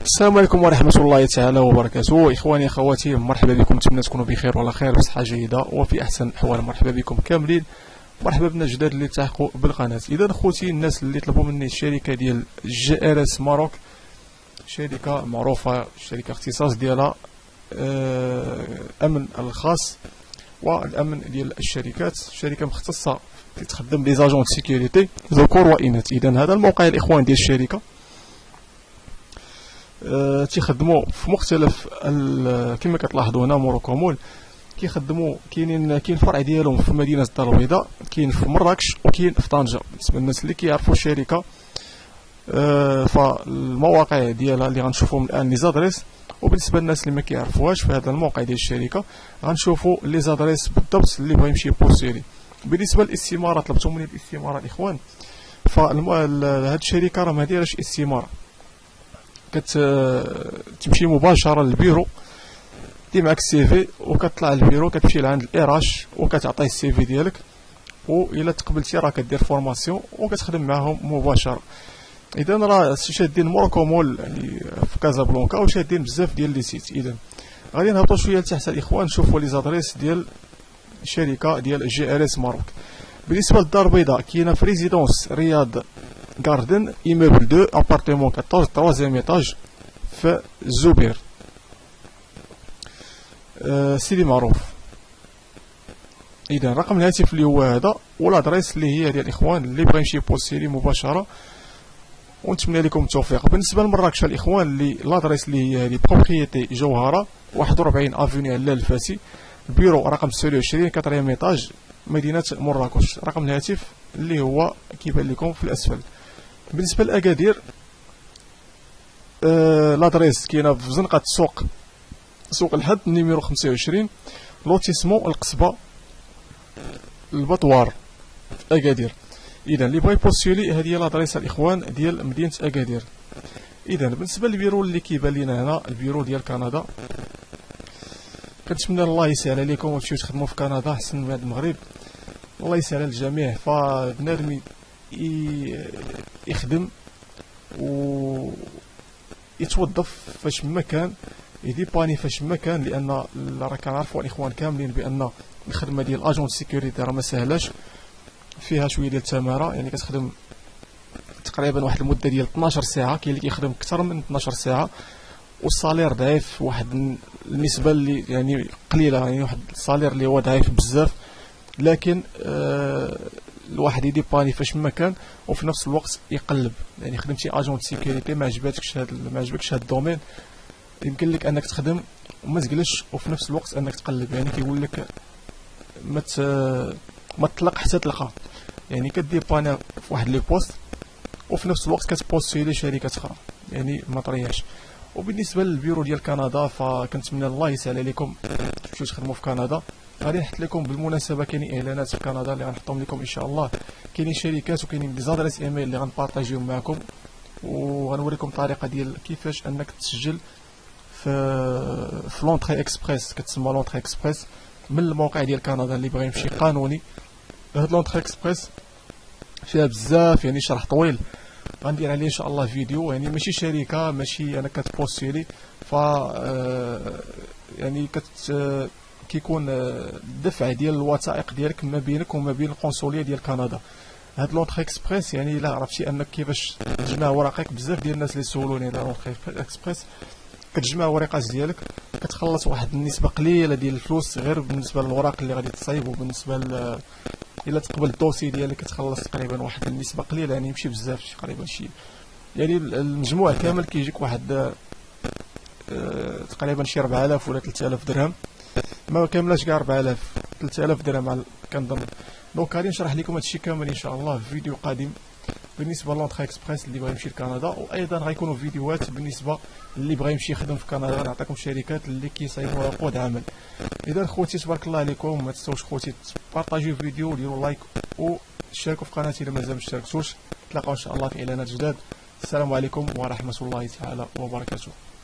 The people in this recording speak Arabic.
السلام عليكم ورحمة الله تعالى وبركاته. إخواني أخواتي، مرحبا بكم، نتمنى تكونوا بخير وعلى خير وصحة جيدة وفي أحسن الأحوال. مرحبا بكم كاملين، مرحبا بنا الجداد اللي التحقوا بالقناة. إذا خوتي، الناس اللي طلبوا مني الشركة ديال جي ار اس ماروك، شركة معروفة، شركة اختصاص ديالها أمن الخاص والأمن ديال الشركات، شركة مختصة تخدم لي زاجون سيكوريتي ذكور وإناث. إذا هذا الموقع الإخوان ديال الشركة تيخدموا في مختلف كما كتلاحظوا هنا موروكومول كيخدموا. كاين فرع ديالهم في مدينه الدار البيضاء، كاين في مراكش وكاين في طنجه. بالنسبه للناس اللي كيعرفوا الشركه فالمواقع ديالها اللي غنشوفوهم الان لي زادريس، وبالنسبه للناس اللي ما كيعرفوهاش فهذا الموقع ديال الشركه غنشوفوا لي زادريس بالضبط اللي بغى يمشي بوستيري. بالنسبه للاستماره، طلبتوا مني الاستماره الاخوان، فهاد الشركه راه ما دايرش استماره، كتمشي مباشره للبيرو، دي معك السي في وكتطلع للبيرو، كتمشي لعند الاراش وكتعطيه السي في ديالك، والا تقبلتي راه كدير فورماسيون وكتخدم معاهم مباشره. اذا راه شادين موروكومول يعني في كازابلانكا وشادين بزاف ديال لي سيت. اذا غادي نهبطوا شويه لتحت الاخوان، نشوفوا لي زادريس ديال الشركه ديال جي ار اس ماروك. بالنسبه للدار البيضاء كاينه في ريزيدونس رياض غاردن ايموبل 2 ابارتمون 14 3 ايطاج في الزبير، سيدي معروف. اذا رقم الهاتف اللي هو هذا، والادريس اللي هي ديال الاخوان اللي بغى يمشي بوستيري مباشره، ونتمنى لكم التوفيق. بالنسبه لمراكش الاخوان، اللي الادريس اللي هي هذه بروبريتي جوهره 41 افوني علال الفاسي، البيرو رقم 26 4 ايطاج مدينه مراكش. رقم الهاتف اللي هو كيبان لكم في الاسفل. بالنسبه لاكادير، لادريس كاينه في زنقه سوق الحد نيميرو 25 لوتيسمون القصبه البطوار في اكادير. اذا اللي بغى يبوستيلي هذه هي لادريس الاخوان ديال مدينه اكادير. اذا بالنسبه للبيرو اللي كيبان لينا هنا، البيرو ديال كندا، كنتمنى الله يسهل عليكم وتمشيو تخدموا في كندا احسن من هذا المغرب. الله يسهل على الجميع. فبنادم يخدم و يتوظف فاش ما كان، يديباني فاش ما كان، لان راه كنعرفوا الاخوان كاملين بان الخدمه ديال اجون سيكوريتي راه ما سهلاش، فيها شويه ديال التماره. يعني كتخدم تقريبا واحد المده ديال 12 ساعه، كاين اللي كيخدم اكثر من 12 ساعه، والصالير ضعيف، واحد النسبه اللي يعني قليله، يعني واحد الصالير اللي هو ضعيف بزاف. لكن الواحد يديباني فاش ما كان، وفي نفس الوقت يقلب. يعني خدمتي اجون سيكوريتي ما عجبكش هذا الدومين، يمكن لك انك تخدم وما تجلسش، وفي نفس الوقت انك تقلب. يعني كيقول لك ما تطلق حتى تلقى، يعني كديباني في واحد لي بوست وفي نفس الوقت كتبوستيلي شركه اخرى، يعني ما طرياش. وبالنسبه للبيرو ديال كندا، فكنتمنى الله يسهل عليكم تمشيو تخدموا في كندا. غادي نحط لكم بالمناسبه كاينين اعلانات في كندا اللي غنحطهم لكم ان شاء الله، كاينين شركات وكاينين دي زادريس ايميل اللي غنبارطاجيهم معكم، وغنوريكم الطريقه ديال كيفاش انك تسجل في لونطري اكسبريس، كتسمى لونطري اكسبريس من الموقع ديال كندا اللي بغى يمشي قانوني. هاد لونطري اكسبريس فيها بزاف، يعني شرح طويل غندير عليه ان شاء الله فيديو. يعني ماشي شركه، ماشي انا كتبوستيلي، ف يعني كيكون الدفع ديال الوثائق ديالك ما بينك وما بين القنصليه ديال كندا. هاد لونطري اكسبريس يعني الا عرفتي انك كيفاش تجمع ورقك، بزاف ديال الناس اللي سولوني على لونطري اكسبريس، كتجمع ورقات ديالك، كتخلص واحد النسبه قليله ديال الفلوس غير بالنسبه للوراق اللي غادي تصايب، وبالنسبه الا تقبل الدوسي ديالك كتخلص تقريبا واحد النسبه قليله، يعني يمشي بزاف تقريبا شي، يعني المجموع كامل كيجيك واحد تقريبا شي 4000 ولا 3000 درهم، ما كاملاش كاع 4000 3000 درهم كنظن. دونك غادي نشرح لكم هادشي كامل ان شاء الله في فيديو قادم بالنسبه لونطري اكسبريس اللي بغى يمشي لكندا. وايضا غيكونوا فيديوهات بالنسبه اللي بغى يمشي يخدم في كندا، غنعطيكم شركات اللي كيصايبوا عقود عمل. اذا خوتي تبارك الله عليكم، ما تنساوش خوتي تبارطاجيو الفيديو وديروا لايك وتشتركوا في قناتي الا مازال مشتركتوش. نتلاقاو ان شاء الله في اعلانات جداد. السلام عليكم ورحمه الله تعالى وبركاته.